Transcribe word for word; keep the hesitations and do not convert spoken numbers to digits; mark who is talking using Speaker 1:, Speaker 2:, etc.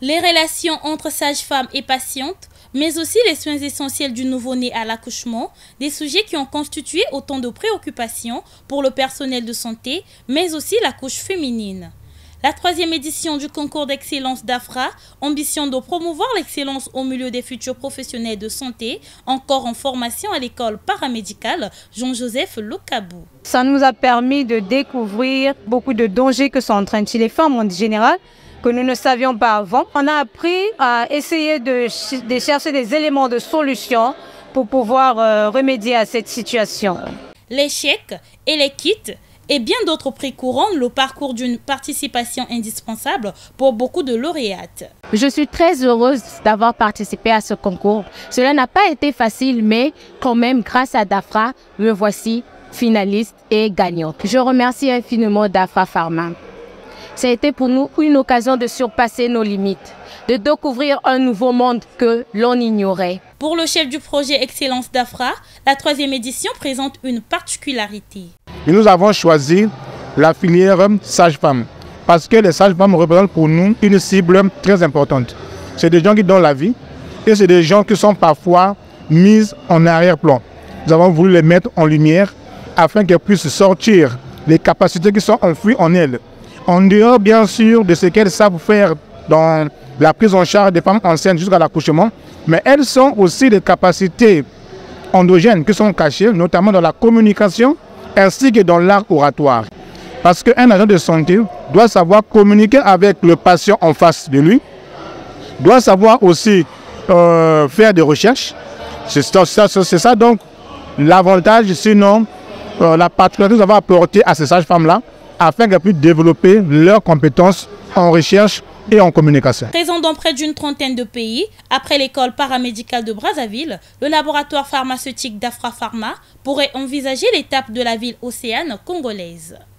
Speaker 1: Les relations entre sages-femmes et patientes, mais aussi les soins essentiels du nouveau-né à l'accouchement, des sujets qui ont constitué autant de préoccupations pour le personnel de santé, mais aussi la couche féminine. La troisième édition du concours d'excellence d'AFRA ambitionne de promouvoir l'excellence au milieu des futurs professionnels de santé, encore en formation à l'école paramédicale Jean-Joseph Lokabou.
Speaker 2: Ça nous a permis de découvrir beaucoup de dangers que sont en train de chez les femmes en général, que nous ne savions pas avant. On a appris à essayer de, de chercher des éléments de solution pour pouvoir euh, remédier à cette situation.
Speaker 1: Les chèques et les kits et bien d'autres prix couronnent le parcours d'une participation indispensable pour beaucoup de lauréates.
Speaker 3: Je suis très heureuse d'avoir participé à ce concours. Cela n'a pas été facile, mais quand même, grâce à DAFRA, me voici finaliste et gagnante. Je remercie infiniment DAFRA Pharma. Ça a été pour nous une occasion de surpasser nos limites, de découvrir un nouveau monde que l'on ignorait.
Speaker 1: Pour le chef du projet Excellence d'AFRA, la troisième édition présente une particularité.
Speaker 4: Et nous avons choisi la filière sage-femme parce que les sages-femmes représentent pour nous une cible très importante. C'est des gens qui donnent la vie et c'est des gens qui sont parfois mis en arrière-plan. Nous avons voulu les mettre en lumière afin qu'elles puissent sortir les capacités qui sont enfouies en elles. En dehors bien sûr de ce qu'elles savent faire dans la prise en charge des femmes enceintes jusqu'à l'accouchement, mais elles sont aussi des capacités endogènes qui sont cachées, notamment dans la communication ainsi que dans l'art oratoire. Parce qu'un agent de santé doit savoir communiquer avec le patient en face de lui, doit savoir aussi euh, faire des recherches. C'est ça, c'est ça donc l'avantage, sinon euh, la particularité que nous avons apportée à ces sages-femmes-là, afin qu'elles puissent développer leurs compétences en recherche et en communication.
Speaker 1: Présent dans près d'une trentaine de pays, après l'école paramédicale de Brazzaville, le laboratoire pharmaceutique d'AFRA Pharma pourrait envisager l'étape de la ville océane congolaise.